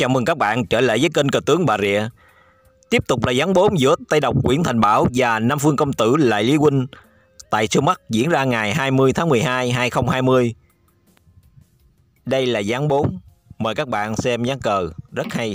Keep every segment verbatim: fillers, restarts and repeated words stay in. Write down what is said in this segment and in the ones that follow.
chào mừng các bạn trở lại với kênh Cờ Tướng Bà Rịa. Tiếp tục là ván bốn giữa Tây Độc Nguyễn Thành Bảo và Nam Phương Công Tử Lại Lý Huynh tại show mắt diễn ra ngày hai mươi tháng mười hai năm hai nghìn không trăm hai mươi. Đây là ván bốn. Mời các bạn xem ván cờ rất hay.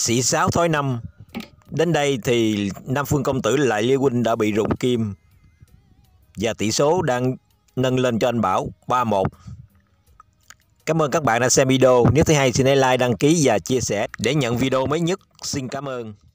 Sĩ Sáo thối năm. Đến đây thì Nam Phương Công Tử Lại Ly Huynh đã bị rụng kim và tỷ số đang nâng lên cho anh Bảo ba một. Cảm ơn các bạn đã xem video. Nếu thấy hay xin hãy like, đăng ký và chia sẻ để nhận video mới nhất. Xin cảm ơn.